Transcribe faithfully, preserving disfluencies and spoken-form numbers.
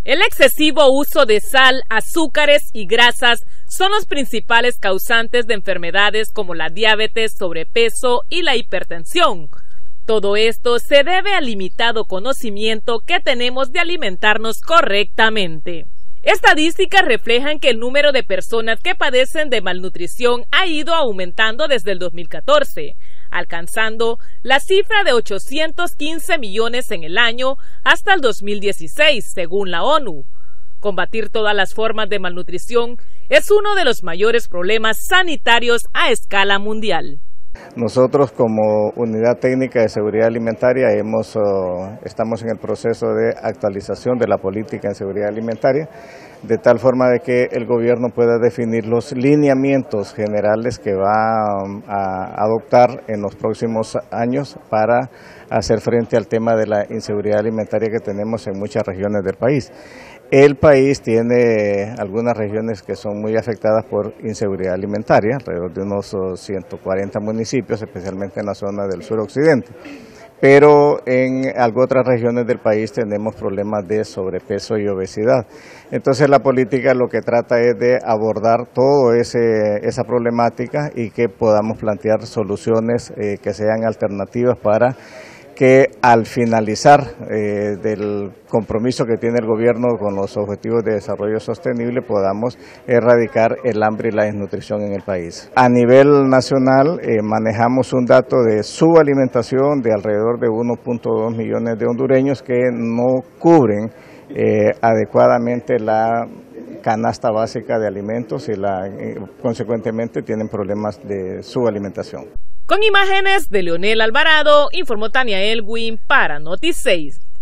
El excesivo uso de sal, azúcares y grasas son los principales causantes de enfermedades como la diabetes, sobrepeso y la hipertensión. Todo esto se debe al limitado conocimiento que tenemos de alimentarnos correctamente. Estadísticas reflejan que el número de personas que padecen de malnutrición ha ido aumentando desde el dos mil catorce, alcanzando la cifra de ochocientos quince millones en el año hasta el dos mil dieciséis, según la ONU. Combatir todas las formas de malnutrición es uno de los mayores problemas sanitarios a escala mundial. Nosotros como Unidad Técnica de Seguridad Alimentaria hemos, uh, estamos en el proceso de actualización de la política en seguridad alimentaria, de tal forma de que el gobierno pueda definir los lineamientos generales que va um, a adoptar en los próximos años para hacer frente al tema de la inseguridad alimentaria que tenemos en muchas regiones del país. El país tiene algunas regiones que son muy afectadas por inseguridad alimentaria, alrededor de unos ciento cuarenta municipios, especialmente en la zona del suroccidente. Pero en algunas otras regiones del país tenemos problemas de sobrepeso y obesidad. Entonces la política lo que trata es de abordar toda esa problemática y que podamos plantear soluciones eh, que sean alternativas para que al finalizar eh, del compromiso que tiene el gobierno con los objetivos de desarrollo sostenible podamos erradicar el hambre y la desnutrición en el país. A nivel nacional eh, manejamos un dato de subalimentación de alrededor de uno punto dos millones de hondureños que no cubren eh, adecuadamente la canasta básica de alimentos y la, eh, consecuentemente tienen problemas de subalimentación. Con imágenes de Leonel Alvarado, informó Tania Elwin para Noti seis.